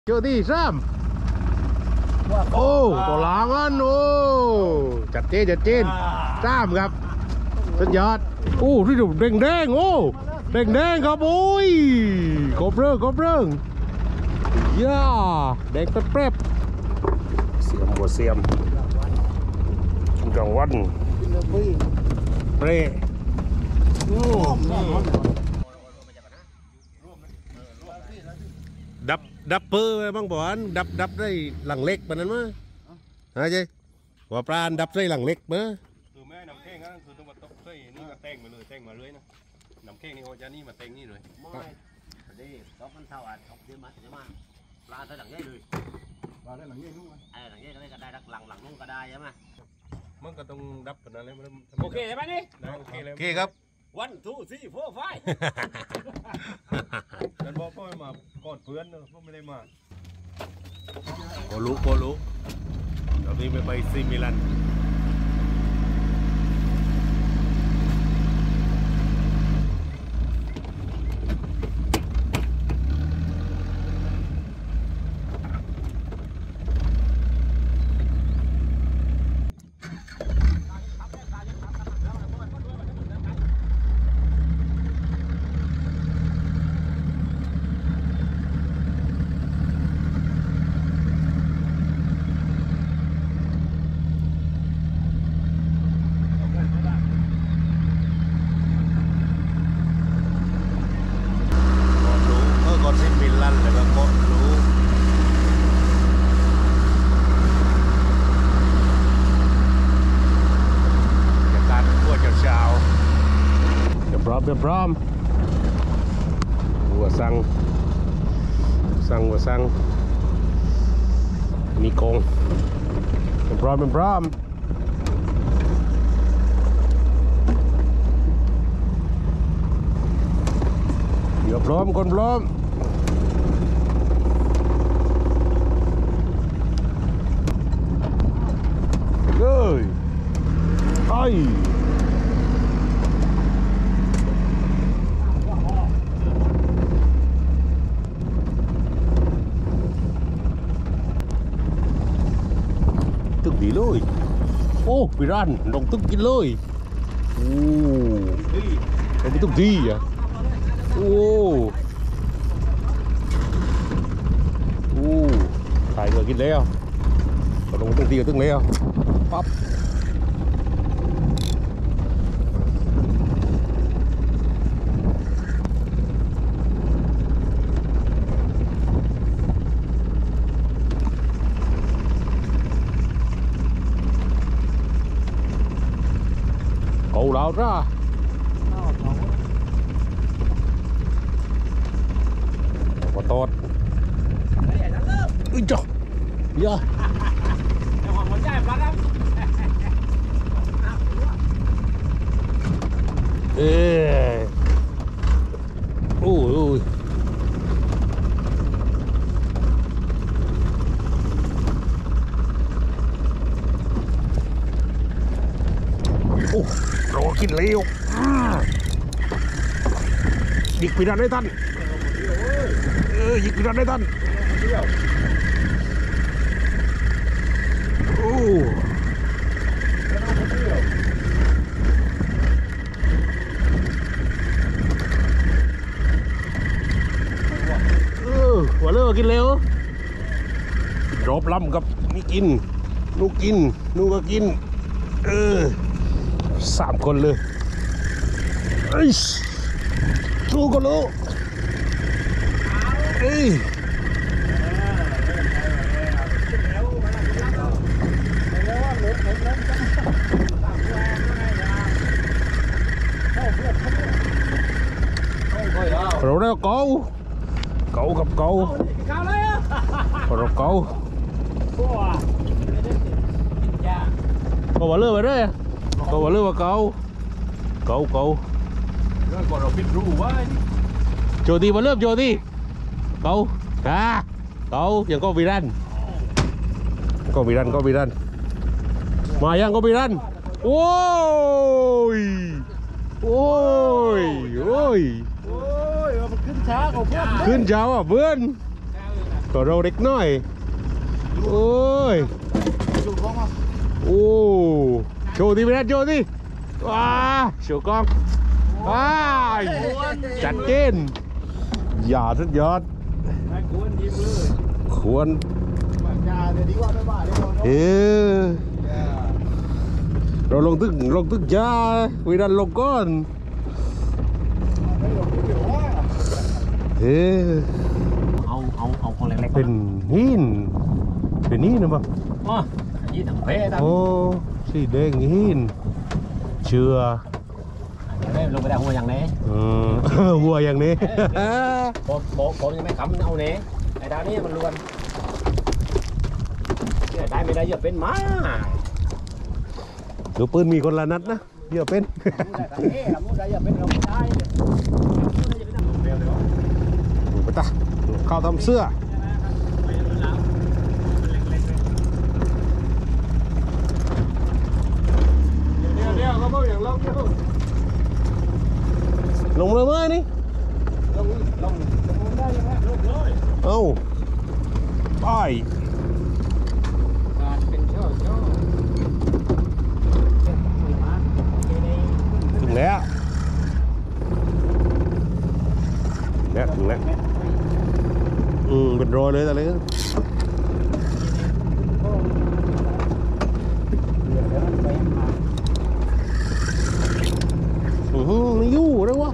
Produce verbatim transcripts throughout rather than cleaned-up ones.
เจอที่ซ้ำโอ้ตัวหลังอันโอ้จัดเจนจัดเจนซ้ำครับสุดยอดโอ้ที่ดูแดงแดงโอ้แดงแดงครับโอ้ยกบเรื่องกบเรื่องย่าแดงแป๊บแป๊บเสียมบัวเสียมกินกลางวันเปร่ดับดับเปอร์บางบ่อนดับดับได้หลังเล็กปะนั้นมั้ยฮะเจ๊ว่าปลาดับได้หลังเล็กมั้ยคือแม่น้ำแข้งนะคือต้องมาตกใส่นี่มาแต่งมาเลยแต่งมาเลยนะน้ำแข้งนี่เขาจะนี่มาแต่งนี่เลยไม่ดีสองพันเท่าอ่ะสองเดือนมาเดือนมาปลาได้หลังเย่เลยปลาได้หลังเย่นู่นไอ้หลังเย่ก็ได้ก็ได้หลังหลังนู่นก็ได้ใช่ไหมมันก็ต้องดับปะนั้นเลยโอเคใช่ไหมนี่โอเคเลยโอเคครับวันทูสี่โฟร์ไฟฉันบอกพ่อมากอดเพื่อนเนอะพ่อไม่ได้มาโกลุโกลุตอนนี้ไปไปซีมิลันพร้อมหัวสังสังหัวสังมีกงพร้อมพร้อมเดี๋ยวพร้อมคนพร้อมเฮ้ยไอตึกดีเลยโอ้พี่รันลงตึกกินเลยโอ้ลงตึกดีอ่ะโอ้โอ้ถ่ายเงือกินแล้วลงตึกดีกับตึกแล้วปั๊บcầu lao ra có tốt ui trời giờ ê ui ui ôรอกินเร็วยิงปีนันได้ท่านเออยิงปีนันได้ท่านโอ้เออหัวเลือกกินเร็วรบลำกับนี่กินนูกินนูก็กินเออสามคนเลยเอ้ยสู้กันลูกเอ้ยเราเรียกเกาเกากับเกาเราเกาก็ว่าเลือกไปเลยก็ว่าเรื่องว่าเกาเกาเกาเรื่องก่อนเราพิจรู้ไว้โจดีมาเริ่มโจดีเกาอ่าเกาอย่างก็วีรันก็วีรันก็วีรันมายังก็วีรันโอ้ยโอ้ยโอ้ยโอ้ยมันขึ้นช้าของเพื่อนขึ้นช้าอ่ะเพื่อนก็เราเด็กน้อยโอ้ยโอ้โชว์ที่ไม่ได้โชว์ที่ว้าโชว์กล้องว้าจัดเจนอย่าสุดยอดควรเออเราลงตึกลงตึกยาวิดันลงก้อนเออเอาเอาเอาคนเล็กๆเป็นหินเป็นหินนะปะอ๋อยี่ถังเพชรโอ้สีแดงหินเชื่อลงไปได้หัวอย่างนี้เออวัวอย่างนี้ผมผมผมยังไม่ขำเอาเนี้ไอ้ดาวนี้มันล้วนได้ไม่ได้เยอะเป็นมาดูปืนมีคนละนัดนะเยอะเป็นเราไม่ได้เยอะเป็นเราไม่ได้ไปตาเข้าทำเสื้อลงเลยไหมนี่เอาไปถึงแล้วแล้วถึงแล้วอืมเป็นรอยเลยแต่เลยอือหือไม่อยู่เลยวะ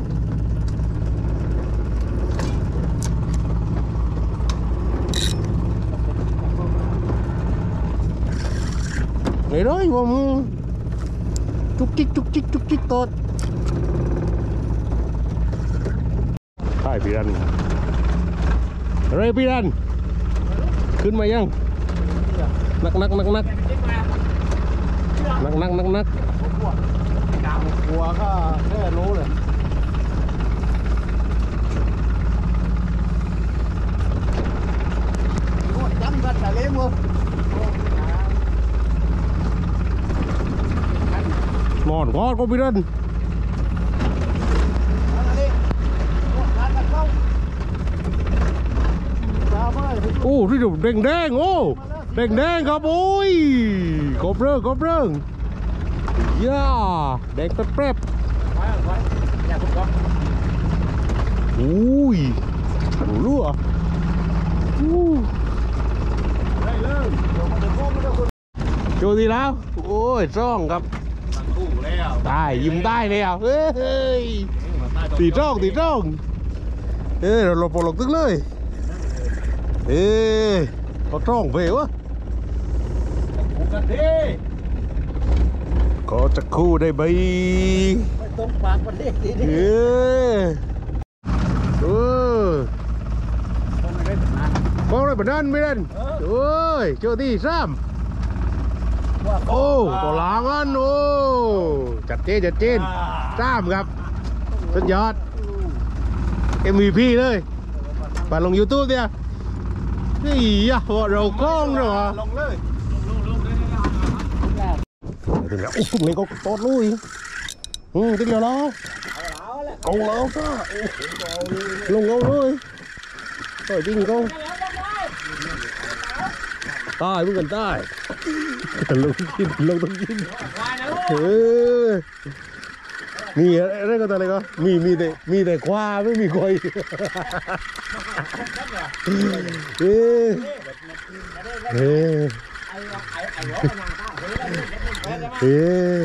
ไอ้ร้อยวะมึงจุกจิกจุกจิกจุกจิกตอดใช่พี่รันอะไรพี่รันขึ้นมายังนักนักนักนักนักนักนักนักหัวก็แค่รู้เลยจังกันแต่เลี้ยงมึงนอนกอดก็พี่รันโอ้ที่ดูแดงแดงโอ้แดงแดงครับโอ้ยกบเรื่องกบเรื่องย่าแดงแป๊บแป๊บอุ้ยดูรั่วอู้โจดีแล้วโอ้ยจ้องครับได้ยิ้มได้เลยอ่ะเฮ้ยตีจ้องตีจ้องเอ้ยเราหลบหลบตึกเลยเอ้ยเขาจ้องไปวะก็จะคู่ได้ไหมตรงปากประเทศนี้เออเออมองอะไรแบบนั้นไม่เล่นโอ้ยเจอที่ซ้ำโอ้ตัวหลังอันโอ้จัดเจนจัดเจนซ้ำครับสุดยอด เอ็ม วี พี เลยไปลง YouTube เนี่ยนี่อ่ะเรากล้องเหรอลงเลยถึงแล้วโอ้ตุ้มนี่ก็โตดลุยอืมถึงแล้วเนาะเอาแล้วก็ลงเอาเลยต่อยจริงก็ตายเหมือนกันตายลงกินลงต้องกินเออมีอะไรก็อะไรก็มีมีแต่มีแต่ควาไม่มีคอยเออเออเออ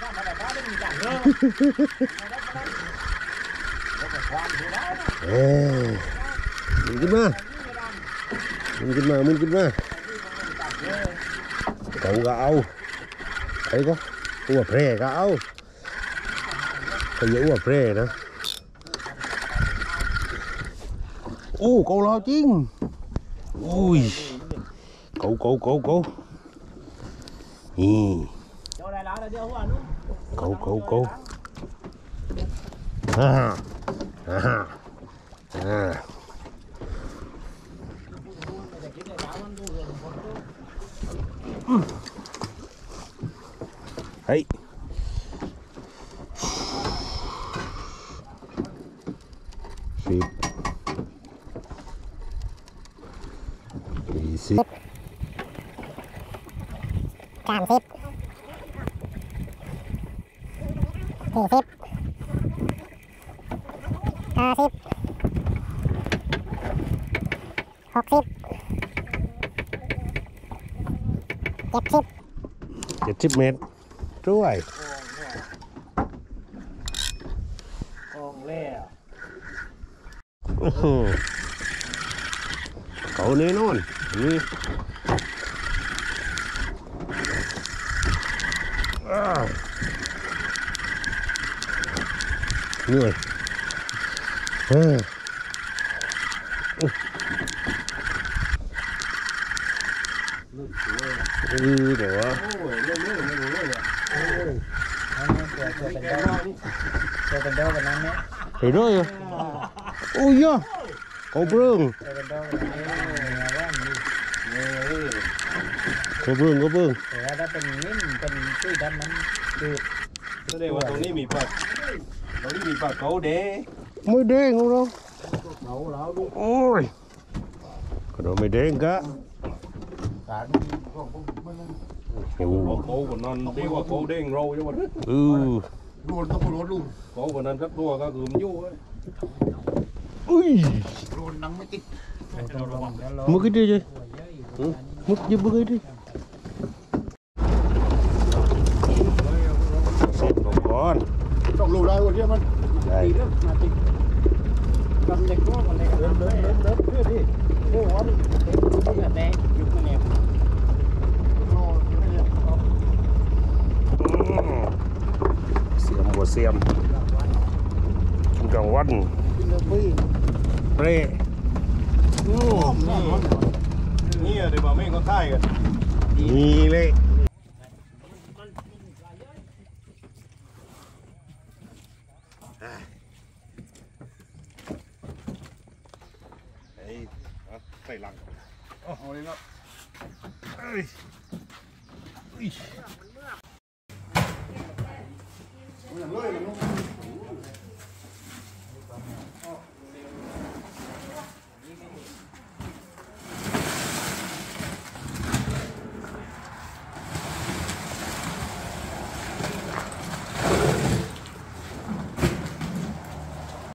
เออมึงขึ้นมามึงขึ้นมามึงขึ้นมาเขาก็เอาไอ้ก็ตัวแพร่ก็เอาเขาเยอะว่าแพร่นะโอ้เกาเราจริงอุ้ยเกาเกาเกาเกานี่เกาเกาเกาฮ่าฮ่าฮ่าเฮ้ยสิบยี่สิบสามสิบสี่สิบห้าสิบหกสิบเจ็ดสิบเจ็ดสิบเมตรด้วยกองเล่อะอื้อหือเขาแน่นอนนี่อ้าวเหนื่อยเฮ้ยเออเดี๋ยววะโอ้ยเรื่องนี้ไม่รู้เลยอ่ะโอ้ยอันนี้เกิดเป็นดาวเกิดเป็นดาวแบบนั้นเนี่ยเห็นด้วยเหรอโอ้ยอ่ะเขาเบิ่งเกิดเป็นดาวแบบนี้เนี่ยว่ามีนี่เขาเบิ่งเขาเบิ่งแต่ว่าถ้าเป็นนิ่มเป็นตุ้ยดำนั้นคือแสดงว่าตรงนี้มีปลาตรงนี้มีปลาเก๋าเด้ไม่แดงของเราเขาเราดูโอ้ยก็โดนไม่แดงกะสารพวกพวกมันโอ้โอ้โหคนนั้นเรียกว่าเก๋าเด้งเราใช่ไหมเออโดนต้องโดนลุงเก๋าคนนั้นสักตัวก็คือมันยู่อุ้ยโดนนังไม่ติดมึงcái đi chứมึงgiúpมึงđi xếp một con ต้องรู้ได้ว่าเนี่ยมัน đây ตีเรื่องมาติดกำเด็กว่ามันเด็กเดินเดินเดินเดินเพื่อที่เรื่องวันเด็กที่แบบแดงอยู่ข้างในโน่เนี่ย xiêm bùa xiêm trồng quanh กินเลยพี่ rê นี่เดี๋ยวบอกไม่เขาท่ายกัน nhì lệ ใส่หลังเอาเลยเนาะเอ้ยอุ้ยมันเลยมัน